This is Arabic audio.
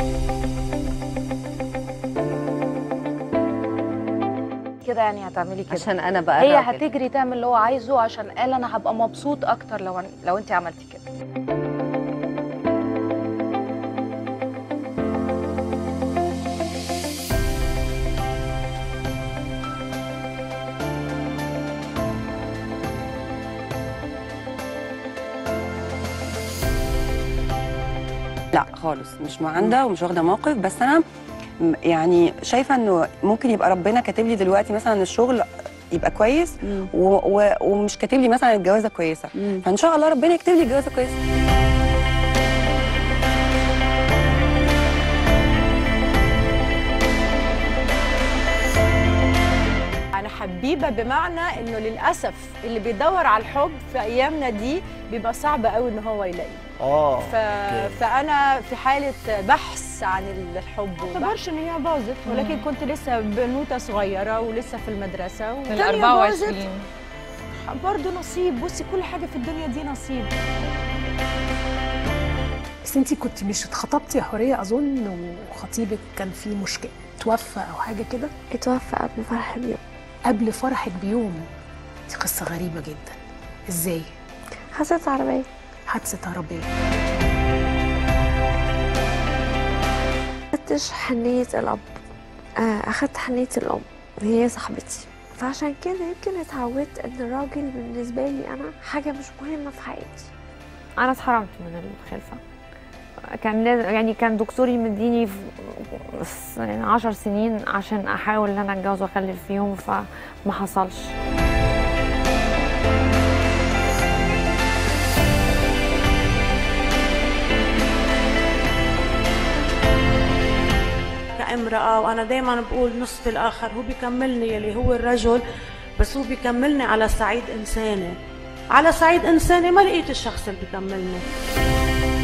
كده يعني هتعملي كده عشان انا بقى هي راجل. هتجري تعمل اللي هو عايزه عشان قال انا هبقى مبسوط اكتر لو انت عملتي كده. لا خالص مش معاندة ومش واخده موقف، بس انا يعني شايفه انه ممكن يبقى ربنا كاتب لي دلوقتي مثلا الشغل يبقى كويس ومش كاتب لي مثلا الجوازه كويسه، فان شاء الله ربنا يكتب لي الجوازه كويسه. أنا حبيبة بمعنى إنه للأسف اللي بيدور على الحب في أيامنا دي بيبقى صعب قوي إن هو يلاقيه. فأنا في حالة بحث عن الحب، ما اعتبرش إن هي باظت، ولكن كنت لسه بنوتة صغيرة ولسه في المدرسة، والتانية 24 برضه نصيب. بصي كل حاجة في الدنيا دي نصيب. بس انتي كنت مش اتخطبتي يا حورية اظن، وخطيبك كان في مشكلة توفى او حاجة كده؟ اتوفى قبل فرح بيوم. قبل فرحك بيوم؟ دي قصة غريبة جدا. ازاي؟ حادثة عربية. حادثة عربية. اخدتش حنية الأب، اخدت حنية الأم، هي صاحبتي، فعشان كده يمكن اتعودت ان الراجل بالنسبة لي انا حاجة مش مهمة في حياتي. انا اتحرمت من الخلفة، كان يعني كان دكتوري مديني يعني 10 سنين عشان احاول ان انا اتجوز واخلف فيهم، فما حصلش. كامرأة وأنا دايما بقول نصف الآخر هو بيكملني، اللي هو الرجل، بس هو بيكملني على صعيد إنساني. على صعيد إنساني ما لقيت الشخص اللي بيكملني.